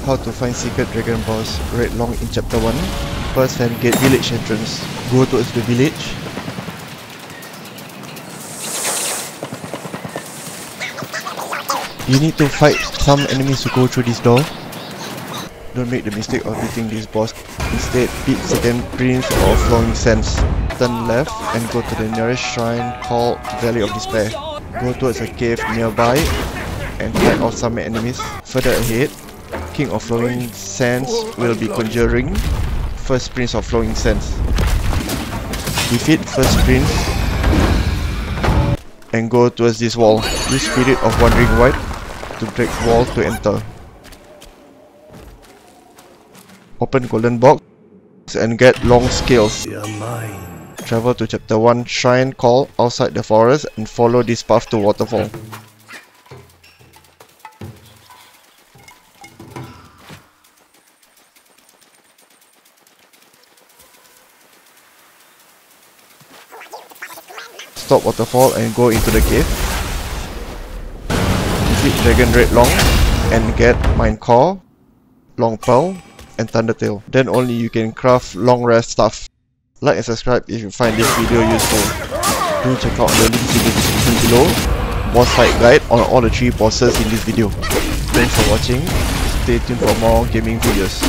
How to find secret dragon boss Red Loong in chapter 1. First, find gate village entrance. Go towards the village. You need to fight some enemies to go through this door. Don't make the mistake of beating this boss. Instead, beat second prince of flowing sands. Turn left and go to the nearest shrine called Valley of Despair. Go towards a cave nearby and fight off some enemies. Further ahead, King of Flowing Sands will be conjuring First Prince of Flowing Sands. Defeat First Prince and go towards this wall. Use Spirit of Wandering White to break wall to enter. Open golden box and get long scales. Travel to chapter 1 shrine called Outside the Forest and follow this path to waterfall. Stop waterfall and go into the cave. Defeat Dragon Red Loong and get Mine Core, Long Pearl and Thundertail. Then only you can craft long rest stuff. Like and subscribe if you find this video useful. Do check out the links in the description below. Boss fight guide on all the 3 bosses in this video. Thanks for watching. Stay tuned for more gaming videos.